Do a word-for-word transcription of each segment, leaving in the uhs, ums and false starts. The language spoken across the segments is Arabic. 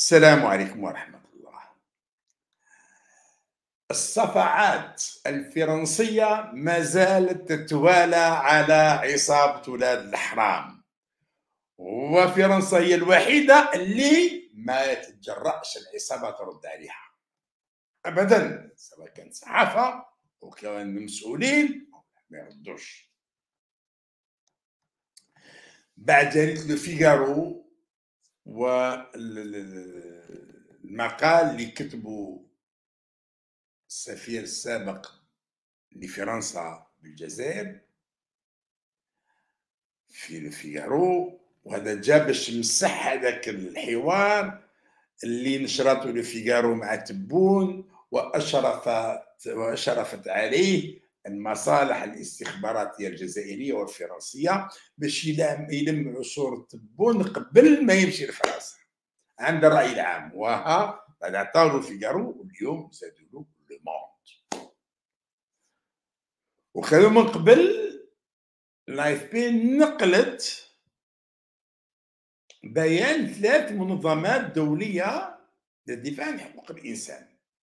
السلام عليكم ورحمة الله. الصفعات الفرنسية ما زالت تتوالى على عصابة ولاد الحرام، وفرنسا هي الوحيدة اللي ما تتجرأش العصابة ترد عليها أبدا، سواء كانت صحافة أو كان المسؤولين ما يردوش. بعد جريدة لو فيغارو والمقال اللي كتبوا السفير السابق لفرنسا بالجزائر في لو فيغارو، وهذا جا باش يمسح هذاك الحوار اللي نشرته لو فيغارو مع تبون واشرفت واشرفت عليه المصالح الاستخباراتيه الجزائريه والفرنسيه باش يلمعوا صوره تبون قبل ما يمشي لفرنسا عند الراي العام. وها بعد عطاو لو فيغارو واليوم زادوا له لو موند. وكانوا من قبل لا اف بي نقلت بيان ثلاث منظمات دوليه للدفاع عن حقوق الانسان،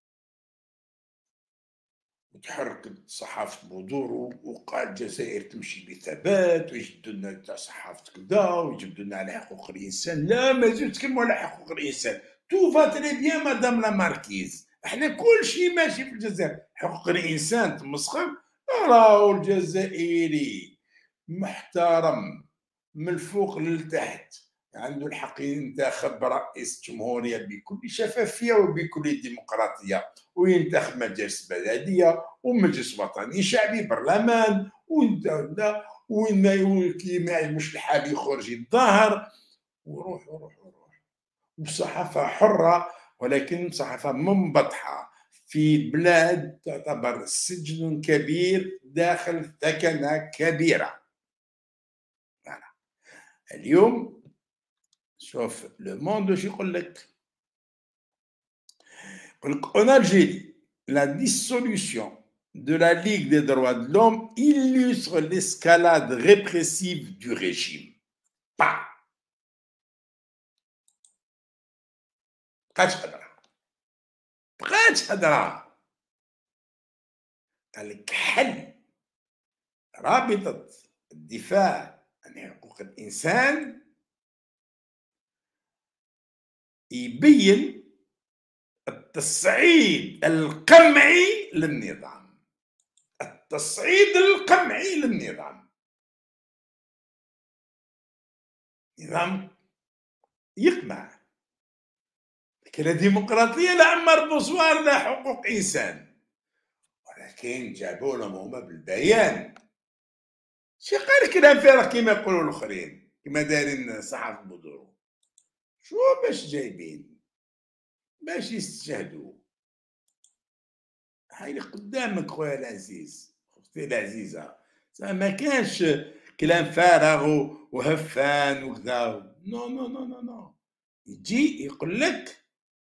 وتحركت صحافه بودورو وقال الجزائر تمشي بثبات ويجبدوا لنا تاع صحافه كذا ويجبدوا لنا على حقوق الانسان. لا، مازال تكلموا على حقوق الانسان. تو فا تري بيان مدام لا ماركيز، احنا كل شيء ماشي في الجزائر. حقوق الانسان تمسخر؟ راهو الجزائري محترم من الفوق للتحت، عنده الحق ينتخب رئيس جمهورية بكل شفافية وبكل ديمقراطية، وينتخب مجالس بلدية ومجلس وطني شعبي برلمان، وين ما يعجبوش الحال يخرج يتظاهر وروح وروح وروح. وصحافة حرة، ولكن صحافة منبطحة في بلاد تعتبر سجن كبير داخل ثكنة كبيرة. اليوم شوف لو موند واش يقول لك. يقول لك en Algérie la dissolution de la Ligue des droits de l'homme illustre l'escalade répressive du régime. با بقاتش هضره بقاتش هضره قال لك حل رابطة الدفاع عن حقوق الإنسان يبين التصعيد القمعي للنظام. التصعيد القمعي للنظام، نظام يقمع، لكن لا ديمقراطية لا عمر بوصوار لا حقوق إنسان. ولكن جابوا لهم هما بالبيان شي قال كلام فارغ كيما يقولوا الآخرين، كيما دايرين صحافة بودورو. شو باش جايبين باش يستشهدوا؟ هاي اللي قدامك خويا العزيز، اختي العزيزه، ما كانش كلام فارغ وهفان وكذا. نو نو نو نو نو يجي يقول لك،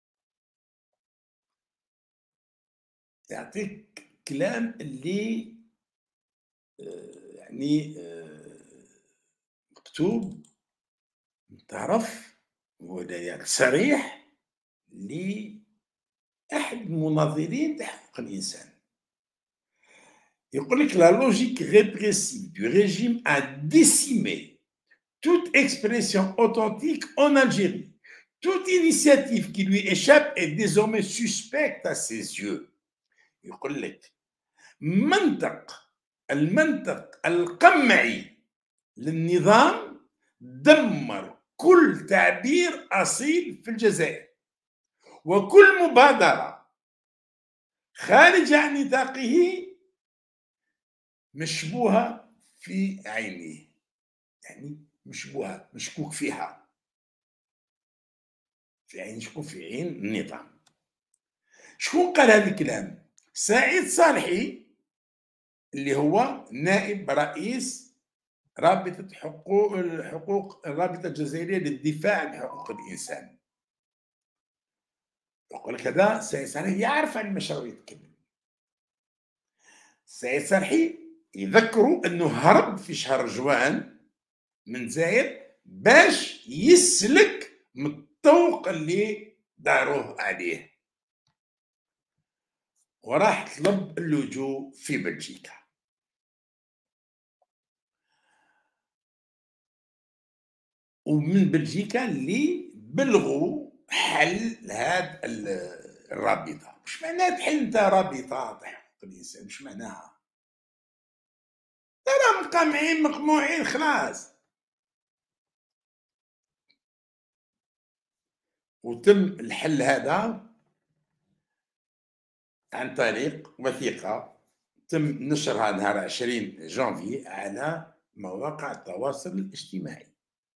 يعطيك كلام اللي يعني مكتوب تعرف ولا صريح لأحد المناظرين لحقوق الإنسان. يقول لك la logique répressive du régime a décimé toute expression authentique en Algérie. Toute initiative qui lui échappe est désormais suspecte à ses yeux. يقول لك منطق المنطق القمعي للنظام دمر كل تعبير أصيل في الجزائر، وكل مبادرة خارجة عن نطاقه مشبوهة في عينه، يعني مشبوهة مشكوك فيها في عين شكون؟ في عين النظام. شكون قال هذا الكلام؟ سعيد صالحي اللي هو نائب رئيس رابطة حقوق الحقوق الرابطة الجزائرية للدفاع عن حقوق الإنسان. يقول لك هذا سعيد صالحي يعرف عن المشروع يتكلم. سعيد صالحي يذكروا انه هرب في شهر جوان من الجزائر باش يسلك من الطوق اللي داروه عليه، وراح طلب اللجوء في بلجيكا. ومن بلجيكا اللي بلغوا حل هاد الرابطه. واش معناها تحل انت رابطه تاع حقوق الانسان؟ واش معناها؟ ترى مقمعين مقموعين خلاص. وتم الحل هذا عن طريق وثيقه تم نشرها نهار عشرين جانفي على مواقع التواصل الاجتماعي.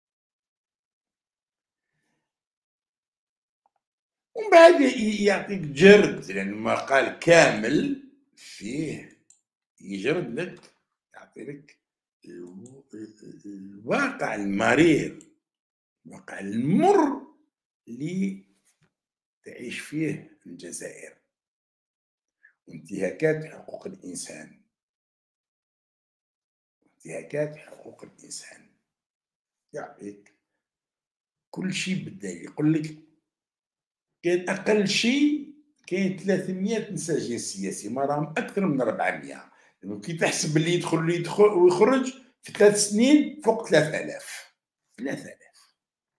ومن بعد يعطيك جرد، لأن المقال كامل فيه يجرد لك، يعطي لك الواقع المرير، الواقع المر اللي تعيش فيه الجزائر، وانتهاكات حقوق الإنسان، انتهاكات حقوق الإنسان. يعطيك كل شيء بالدليل. يقول لك كاين أقل شيء كاين ثلاثمية مساجين سياسي، ما راهم أكثر من أربعمية. كي تحسب اللي يدخل اللي يدخل ويخرج في ثلاث سنين فوق ثلاثة آلاف ثلاثة آلاف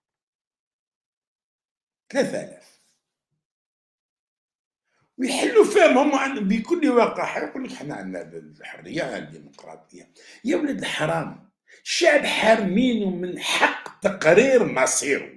ثلاثة آلاف ويحلوا فيهم هم بكل وقاحة. يقول لك حنا عندنا الحرية، عندنا الديمقراطية. يا ولد الحرام، الشعب حارمينه من حق تقرير مصيره،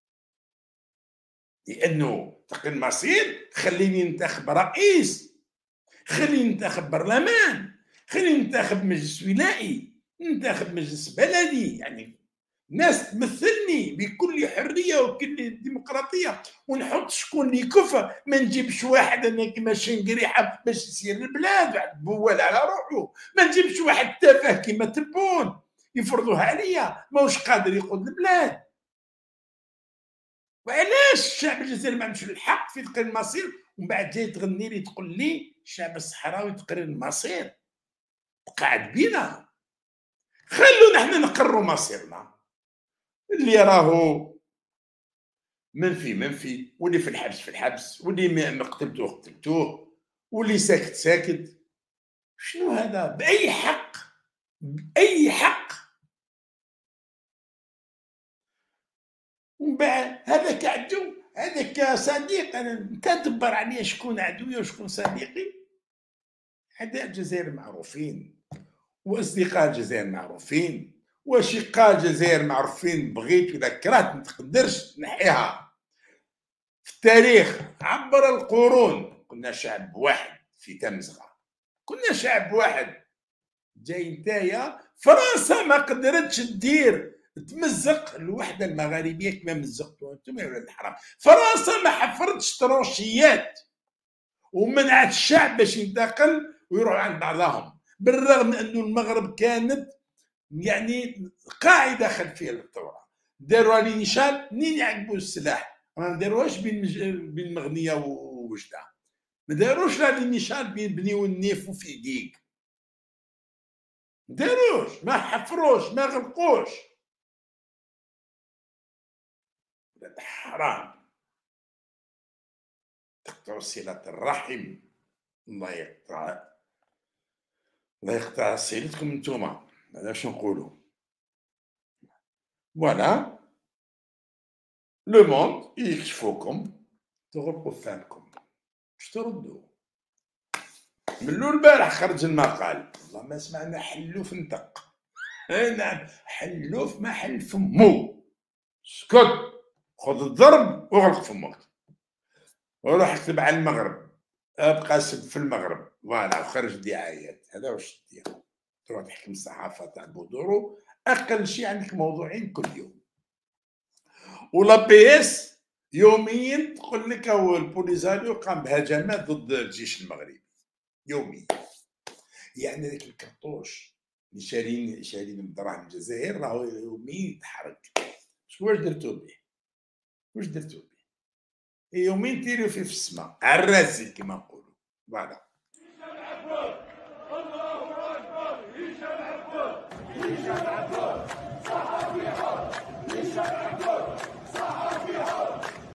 لأنه تقرير المصير خليني ننتخب رئيس، خليني ننتخب برلمان، خليني ننتخب مجلس ولائي، ننتخب مجلس بلدي، يعني ناس تمثلني بكل حريه وكل ديمقراطيه، ونحط شكون اللي كفى. ما نجيبش واحد انا كيما شنقريحه باش يسير البلاد، واحد بوال على روحه. ما نجيبش واحد تافه كيما تبون يفرضوها عليا، ماهوش قادر يقود البلاد. وعلاش الشعب الجزائري ما عندوش الحق في تقرير المصير؟ ومن بعد جاي تغني لي تقول لي الشعب الصحراوي تقرير المصير؟ قاعد بينا، خلونا احنا نقرروا مصيرنا. اللي راهو منفي منفي، واللي في الحبس في الحبس، واللي ما قتلتوه قتلتوه، واللي ساكت ساكت. شنو هذا؟ بأي حق؟ بأي حق؟ ومن بعد هذاك عدو، هذاك صديق. انا انت تدبر عليا شكون عدوي وشكون صديقي؟ أعداء الجزائر معروفين، واصدقاء الجزائر معروفين، واشقاء الجزائر معروفين. بغيت ولا كرهت ما تقدرش تنحيها. في التاريخ عبر القرون كنا شعب واحد في تمزغه، كنا شعب واحد. جاي نتايا فرنسا ما قدرتش تدير تمزق الوحده المغاربيه كما مزقتوها انتم يا ولاد الحرام. فرنسا ما حفرتش ترونشيات ومنعت الشعب باش ينتقل ويروح عند بعضهم، بالرغم من انه المغرب كانت يعني قاعده خلفيه للثوره. داروا لي نشان منين يعقبوا السلاح، ما داروهاش بين مج... بين مغنيه ووجده، ما داروش لا لي نشان بين بني والنيف وفي ديك، ما داروش، ما حفروش، ما غلقوش. حرام تقطعوا صله الرحم. الله يقطع، الله يقطع صلتكم نتوما. هذا واش نقولوا. فوالا لو موند يكشفوكم تغلقوا فمكم. واش تردوا؟ من الاول البارح خرج المقال، والله ما سمعنا حلوف نطق. اي نعم، حلوف ما حل فمو. اسكت، خذ الضرب وغلق فمك وروح اكتب على المغرب، ابقى سب في المغرب. فوالا وخرج دعايات. هذا واش دير؟ تروح تحكم الصحافه تاع بودورو، اقل شيء عندك موضوعين كل يوم. ولا بي اس يوميا تقول لك هو البوليزاريو قام بهجمات ضد الجيش المغربي يوميا. يعني ذاك الكرطوش اللي شارين شارين بدراهم الجزائر راهو يوميا يتحرك. واش درتو به؟ واش درتو به؟ يوميا تيريو فيه في السماء على راسي كما نقولوا. فوالا